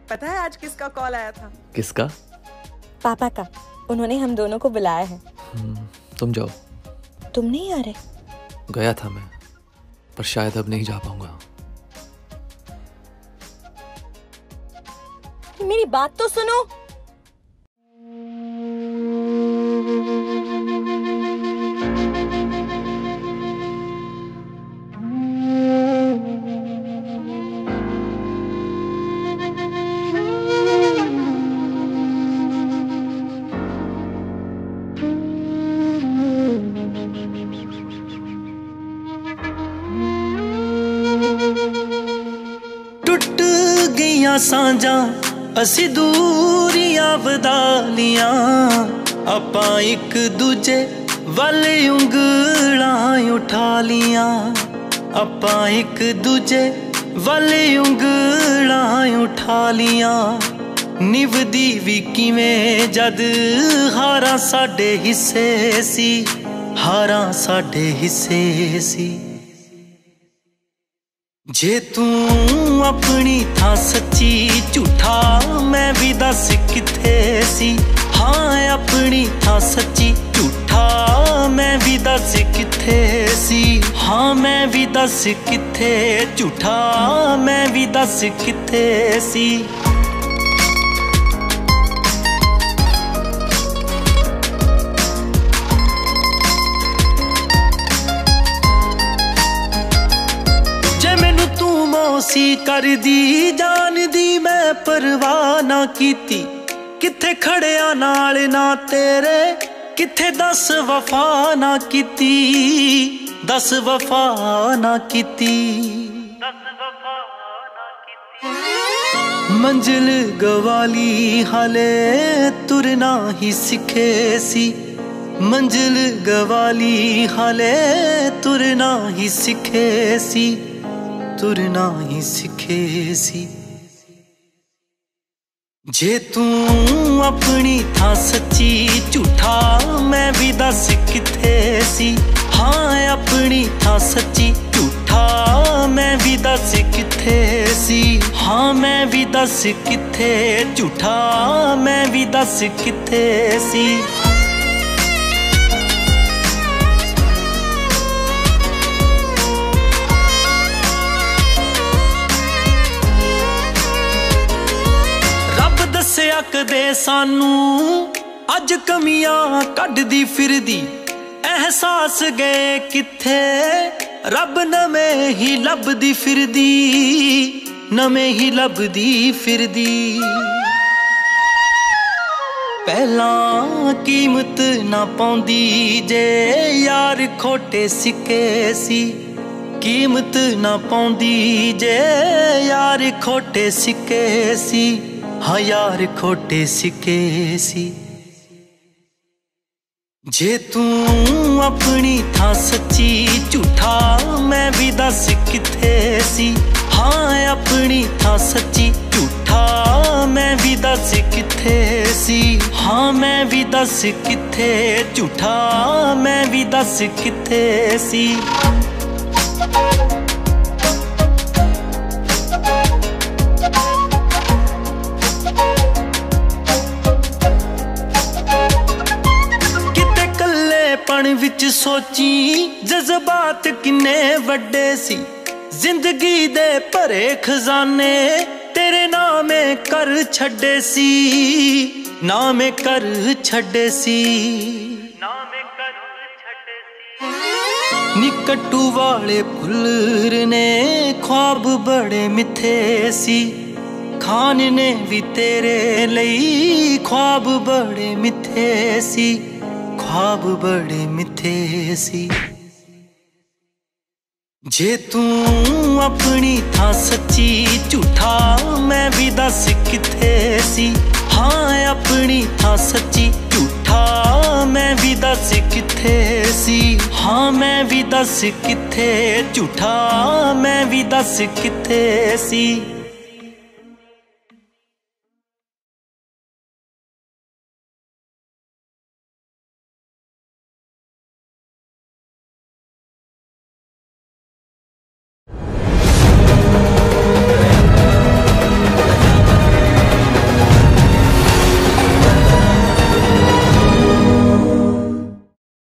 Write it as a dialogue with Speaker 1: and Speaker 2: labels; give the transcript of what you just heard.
Speaker 1: पता है आज किसका कॉल आया था?
Speaker 2: किसका?
Speaker 3: पापा का। उन्होंने हम दोनों को बुलाया है।
Speaker 2: तुम जाओ।
Speaker 3: तुम नहीं आ रहे?
Speaker 2: गया था मैं, पर शायद अब नहीं जा पाऊंगा।
Speaker 3: मेरी बात तो सुनो।
Speaker 4: टुट गईयां सांझां असी दूरियां वधा लियां, आपां एक दूजे वल उंगलां उठा लियां, आपां एक दूजे वल उंगलां उठा लियां। निभदी भी किवें जद हारां साडे हिस्से सी, हारां साडे हिस्से सी। जे तू अपनी थां सच्ची झूठा मैं भी दस किथे सी, हाँ अपनी थां सच्ची झूठा मैं भी दस किथे सी, हाँ मैं भी दस किथे झूठा मैं भी दस किथे सी। सी कर दी जान दी मैं परवाह ना कीती, किथे खड़िया नाल ना तेरे, किथे दस वफा ना कीती, दस वफा ना कीती। मंजिल गवाली हाले तुरना ही सिखे सी, मंजिल गवाली हाले तुरना ही सिखे सी, तुरना ही सिखे सी। जे तू अपनी थां सच्ची झूठा मैं भी दस किथे सी, हाँ अपनी थां सच्ची झूठा मैं भी दस किथे सी, हाँ मैं भी दस किथे झूठा मैं भी दस किथे सी। दे सानू अज कमियां कढदी फिरदी, एहसास गए किथे रब नवें ही लभदी फिरदी, नवें ही लभदी फिरदी। पहला कीमत ना पाउंदी जे यार खोटे सिक्के सी, कीमत ना पाउंदी जे यार खोटे सिक्के सी, हाँ यार खोटे सिक्के सी। जे तू अपनी थां सच्ची झूठा मैं भी दस किथे सी, हाँ अपनी थां सच्ची झूठा मैं भी दस किथे सी, हाँ मैं भी दस किथे झूठा मैं भी दस किथे सी। विच सोची जज्बात किन्ने वड्डे सी, जिंदगी दे भरे खजाने तेरे नामे कर छड्डे सी, नामे कर छड्डे सी, नामे कर छड्डे सी। निकट्टू वाले फुल्ल ने ख्वाब बड़े मिथे सी, खान ने भी तेरे लई ख्वाब बड़े मिथे सी, ख्वाब बड़े मिथे सी। जे तू अपनी थां सच्ची झूठा मैं भी दस किथे सी, हाँ अपनी थां सच्ची झूठा मैं भी दस किथे सी, हाँ मैं भी दस किथे झूठा मैं भी दस किथे सी।